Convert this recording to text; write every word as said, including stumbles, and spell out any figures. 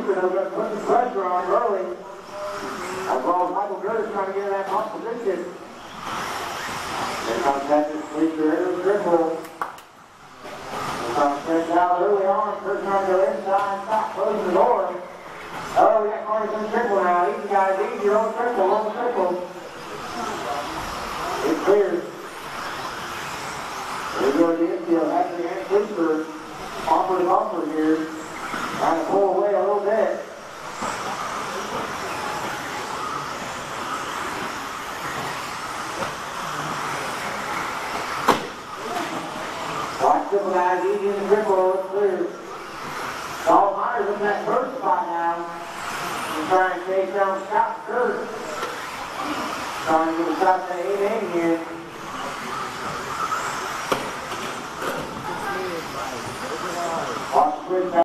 Sleeper, they're going to put the pressure on early. As well as Michael Curtis trying to get in that top position. There comes Patrick Sleeper into the dribble. They're trying to stretch out early on. Curtis trying to go inside, stop, closing the door. Oh, we got Carter's in the triple now. Easy guys, easy, roll triple, roll triple. It's clear. They go to the infield. Actually, and Sleeper offer to offer here. Trying to pull away a little bit. Watch triple guys, easy in the dribble, it's clear. Paul Myers in that first spot now. He's trying to chase down Scott Curtis. Trying to get a shot to eight eight here. Watch the switch back.